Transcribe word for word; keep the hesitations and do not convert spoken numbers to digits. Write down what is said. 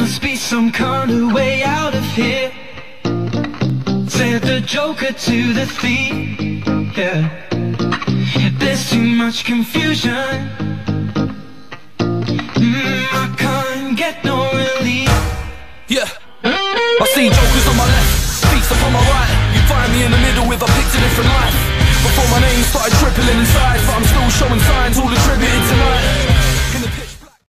must be some kind of way out of here, said the Joker to the thief. Yeah, there's too much confusion. mm, I can't get no relief. Yeah, I see jokers on my left, beats upon my right. You find me in the middle with a picture different life. Before my name started tripping inside, but I'm still showing signs, all attributed tonight.